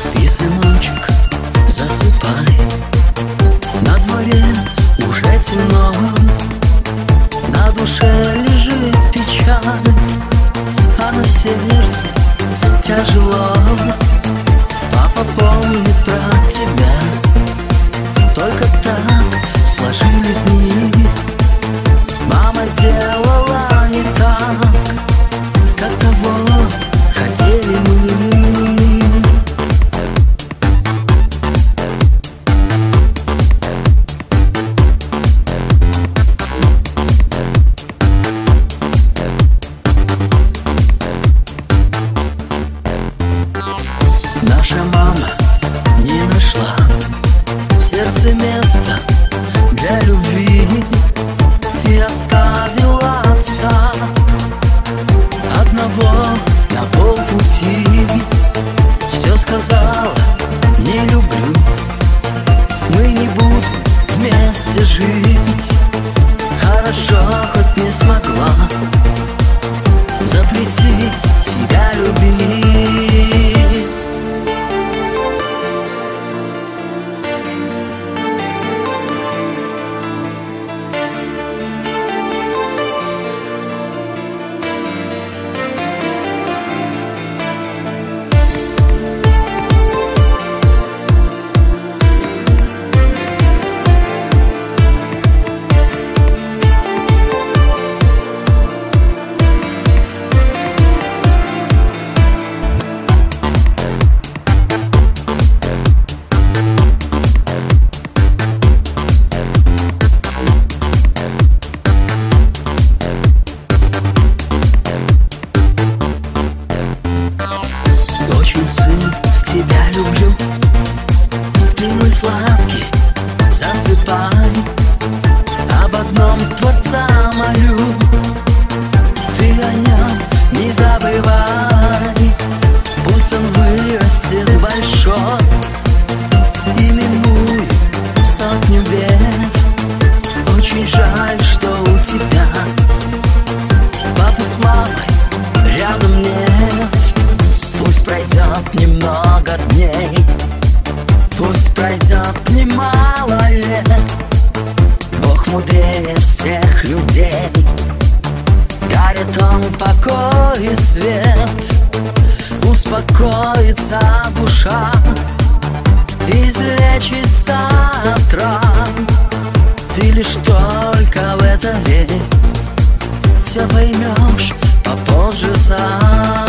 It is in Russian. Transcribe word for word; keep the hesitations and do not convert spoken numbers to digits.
Спи, сыночек, засыпай. На дворе уже темно, на душе лежит печаль, а на сердце тяжело. Папа помнит про тебя, только так сложились дни. Мама сделала не так, как того хотели мы. Наша мама не нашла в сердце места для любви и оставила отца одного на полпути. Все сказала: не люблю, мы не будем вместе жить. Хорошо, хоть не смогла запретить тебя любить. Сын, тебя люблю, спи, мой сладкий, засыпай. Об одном Творца молю, ты о нем не забывай. Пусть он вырастет большой и минует сотню лет. Очень жаль, что у тебя папы с мамой рядом нет. Пусть пройдет немного дней, пусть пройдет немало лет. Бог мудрее всех людей, дарит он покой и свет. Успокоится душа, излечится от ран. Ты лишь только в это верь, все поймешь попозже сам.